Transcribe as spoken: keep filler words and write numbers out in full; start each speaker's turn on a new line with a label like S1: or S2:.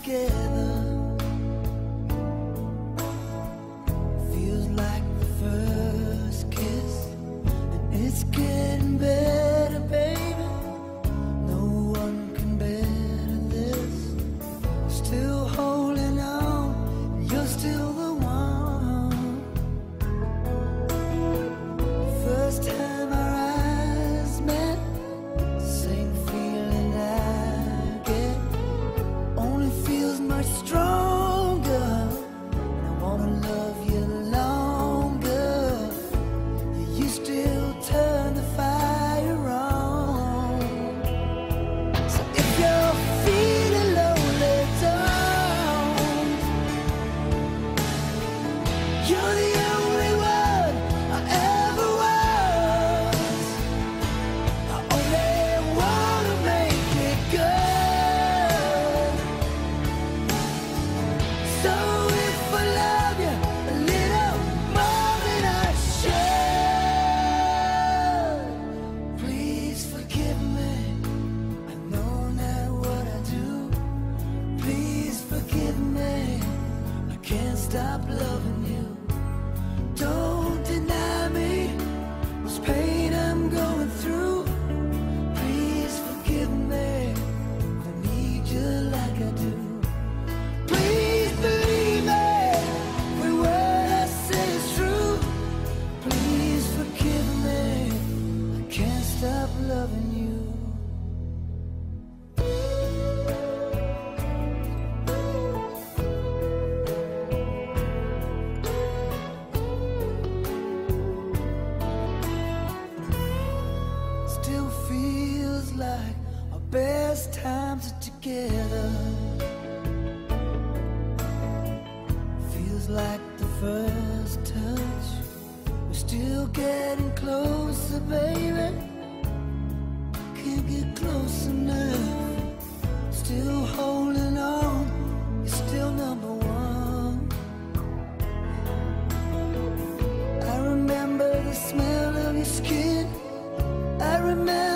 S1: together. Feels like the first kiss, and it's getting better, baby. No one can better this. Still holding on, you're still the one. First time our eyes met, same feeling I get, only feels much stronger. And I wanna love you longer. You still turn the fire on. So if you're feeling lonely, don't. You're the only one I ever was. I only wanna make it good. So if I love you a little more than I should, please forgive me. I know not what I do. Please forgive me. I can't stop loving you. Don't deny me this pain I'm going through. Please forgive me. I need you like I do. Please believe me. Every word I say is true. Please forgive me. I can't stop loving you. Still feels like our best times are together. Feels like the first touch. We're still getting closer, baby. Can't get close enough. Still holding on. You're still number one. I remember the smell of your skin. I remember